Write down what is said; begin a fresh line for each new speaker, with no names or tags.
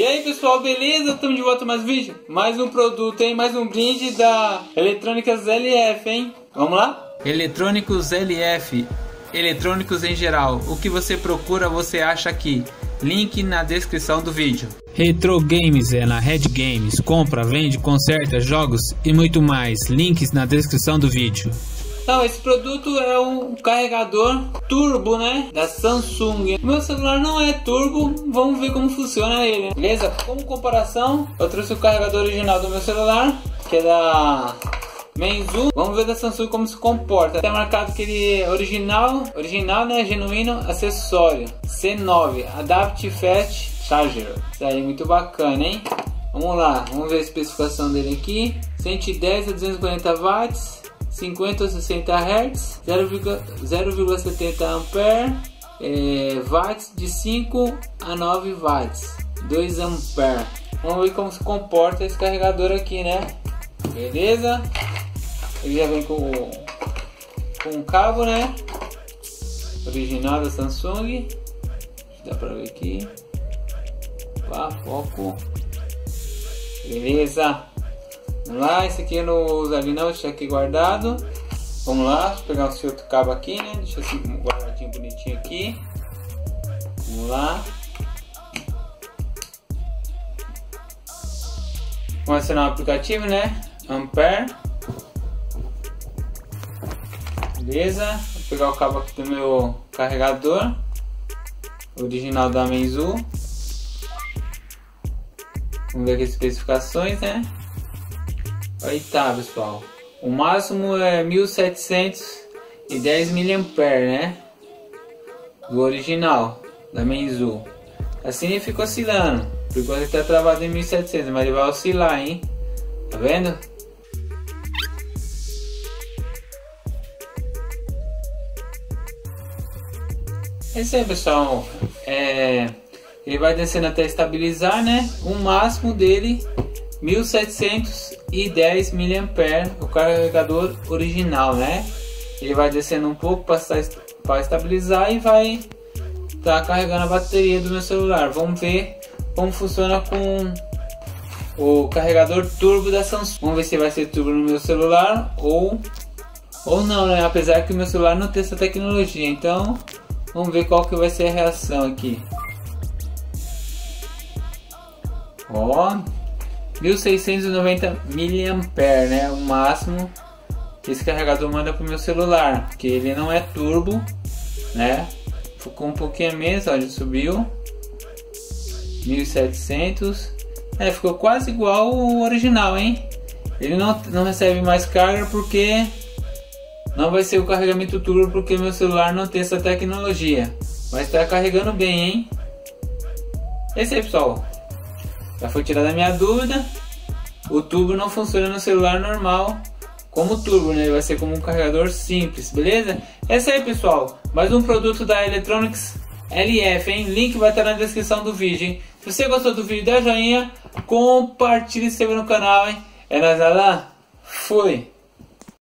E aí pessoal, beleza? Estamos de volta mais um vídeo, mais um produto, hein? Mais um brinde da Eletrônicas LF, hein? Vamos lá? Eletrônicos LF, eletrônicos em geral, o que você procura você acha aqui. Link na descrição do vídeo. Retro Games é na Red Games, compra, vende, conserta, jogos e muito mais. Links na descrição do vídeo. Então, esse produto é um carregador turbo, né, da Samsung. Meu celular não é turbo, vamos ver como funciona ele, beleza? Como comparação, eu trouxe o carregador original do meu celular, que é da Meizu. Vamos ver da Samsung como se comporta. Está marcado que ele é original, né, genuíno, acessório C9, Adapt Fast Charger. Isso aí, muito bacana, hein? Vamos lá, vamos ver a especificação dele aqui. 110 a 240 watts. 50 a 60 Hz, 0,70 ampere, watts de 5 a 9 watts, 2 ampere. Vamos ver como se comporta esse carregador aqui, né? Beleza? Ele já vem com um cabo, né? Original da Samsung. Dá pra ver aqui. Opa, foco. Beleza. Vamos lá, esse aqui eu não uso ali não, deixa aqui guardado. Vamos lá, vou pegar esse outro cabo aqui, né? Deixa assim guardadinho bonitinho aqui. Vamos lá. Vamos acionar o aplicativo, né? Ampere. Beleza. Vou pegar o cabo aqui do meu carregador original da Meizu. Vamos ver aqui as especificações, né? Aí tá, pessoal, o máximo é 1710 mAh, né, do original da Meizu. Assim ele fica oscilando, por enquanto ele tá travado em 1700, mas ele vai oscilar, hein, tá vendo? Esse aí, pessoal, ele vai descendo até estabilizar, né, o máximo dele 1710 mAh, o carregador original, né? Ele vai descendo um pouco para estabilizar e vai estar carregando a bateria do meu celular. Vamos ver como funciona com o carregador turbo da Samsung. Vamos ver se vai ser turbo no meu celular ou não, né? Apesar que o meu celular não tem essa tecnologia. Então, vamos ver qual que vai ser a reação aqui. Ó, 1690 mAh, né, o máximo que esse carregador manda para o meu celular, porque ele não é turbo, né, ficou um pouquinho menos, olha, subiu 1700, ficou quase igual o original, hein. Ele não recebe mais carga porque não vai ser o carregamento turbo, porque meu celular não tem essa tecnologia, mas está carregando bem, hein. Esse aí, pessoal, já foi tirada a minha dúvida. O turbo não funciona no celular normal como turbo, né? Ele vai ser como um carregador simples, beleza? É isso aí, pessoal. Mais um produto da Eletrônicos LF, hein? Link vai estar na descrição do vídeo, hein? Se você gostou do vídeo, dá joinha, compartilhe e se inscreva no canal, hein? É nóis, lá. Fui!